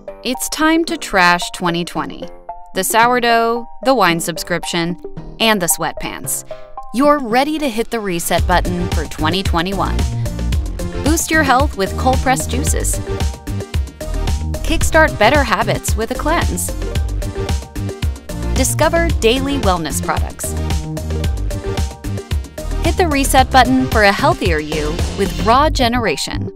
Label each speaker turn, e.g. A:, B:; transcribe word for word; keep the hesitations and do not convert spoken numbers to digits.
A: It's time to trash twenty twenty. The sourdough, the wine subscription, and the sweatpants. You're ready to hit the reset button for twenty twenty-one. Boost your health with cold-pressed juices. Kickstart better habits with a cleanse. Discover daily wellness products. Hit the reset button for a healthier you with Raw Generation.